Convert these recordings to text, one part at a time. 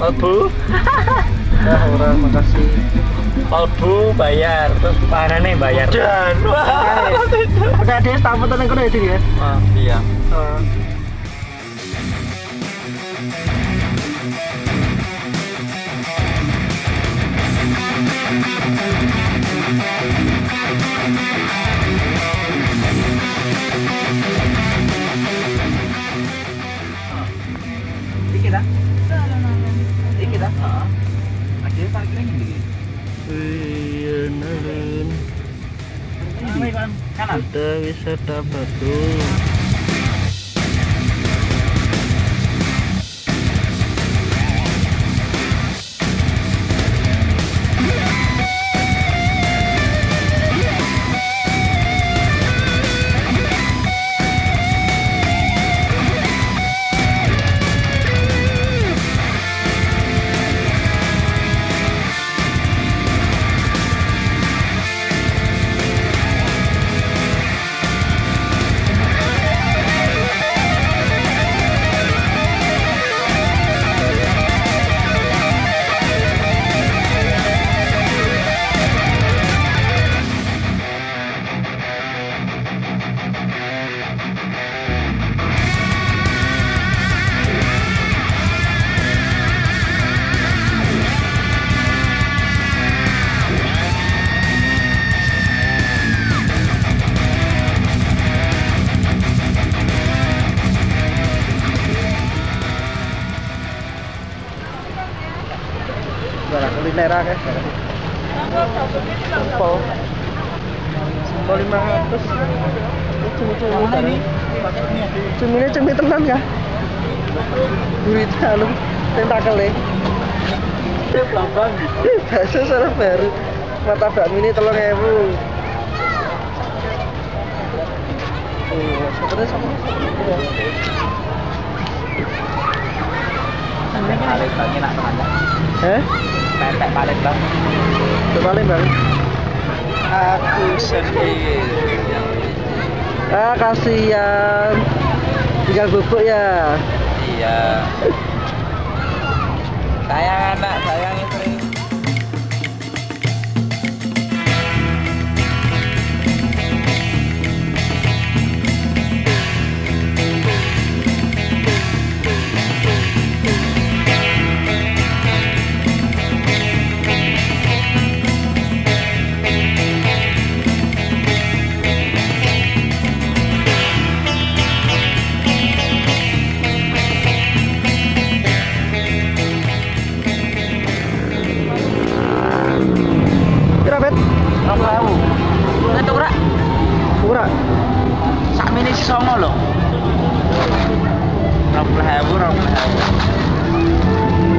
Bu. Ya orang makasih. Bu bayar, terus panane bayar. Dan wah. Udah ada tamu tenang kau itu ya. Oh, iya. Dikit dah. Dikit dah. Akhirnya parkirnya gini. Iya, Narin. Kanan. Kita wisata Batu. Kuliner akeh. Sempol. Sempol 500. Cumi-cumi tadi. Cumi tenan kah? Gurita lu. Tentakel deh. Lambang. Bakso sarap baru. Martabak mini 3.000. Sebenarnya sama. Palembang enak banget. Pempek Palembang. Palembang. Aku sendiri. Ah, kasihan. Tinggal bubuk ya. Iya. Sayang anak, sayang istri. Murah. Sakmene si songo lho. 20.000.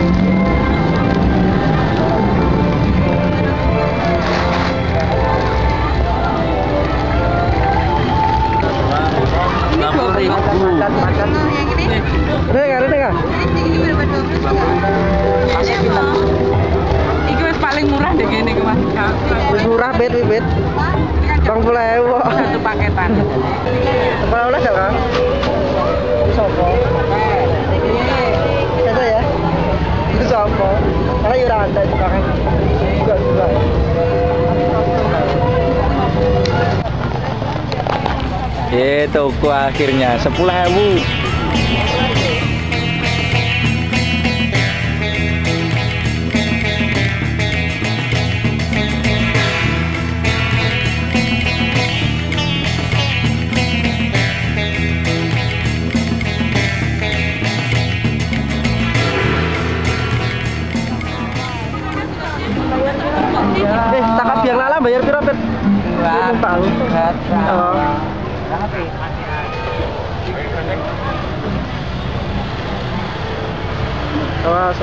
Iki wis paling murah deh ngene iki, Mas. Wis murah bet. 20.000. Satu paketan. Apa oleh gak, Kang? Sopo? Itu ya. Itu sopo? Karena ya ora ada itu kan. Juga. Toko akhirnya 10.000. Takap biang lala bayar piro, Bet? Murah. Tahu. Oh. Awas.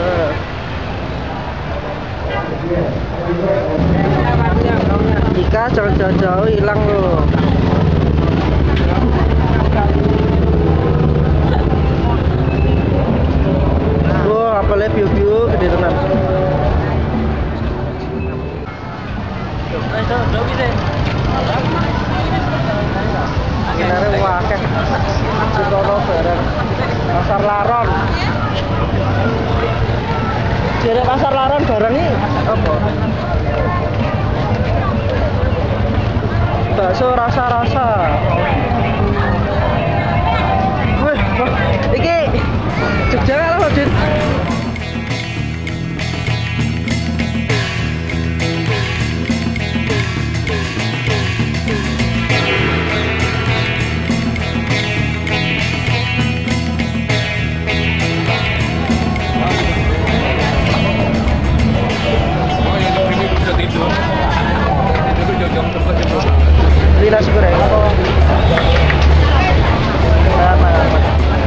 Ika jauh-jauh hilang loh. Wah, apalnya view-view gede tenan. Sebenarnya wakil Cikono bareng Pasar Laron. Jadi Pasar Laron bareng ini apa? Bakso rasa-rasa. Wih, iki Jogja kan apa, Dit? Beli nasi goreng apa? Aman.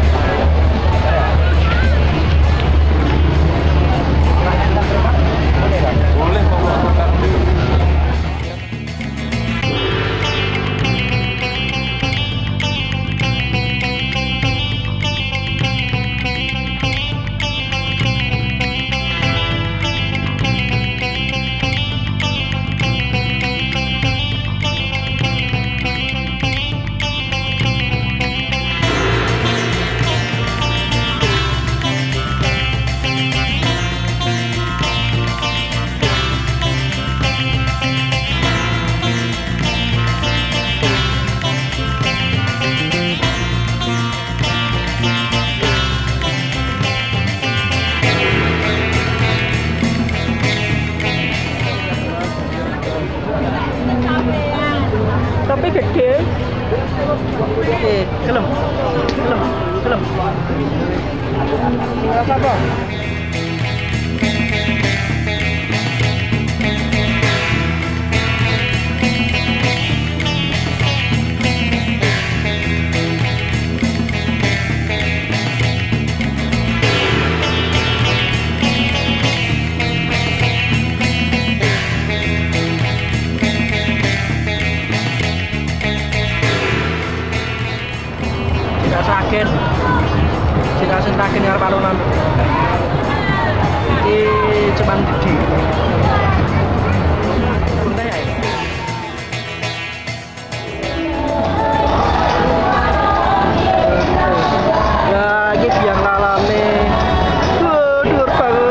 Boleh bawa kotak. Tapi gede. Kelem. Rasa apa? Sakit, jika sentakin ngarep alunan, ini cuman di. Ya, ini biang lalane, dur banget.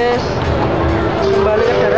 guys, kembali ke